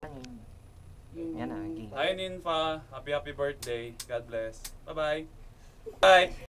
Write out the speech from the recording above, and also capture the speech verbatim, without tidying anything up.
Yan na, game. Hi Ninfa, happy happy birthday. God bless. Bye-bye. Bye.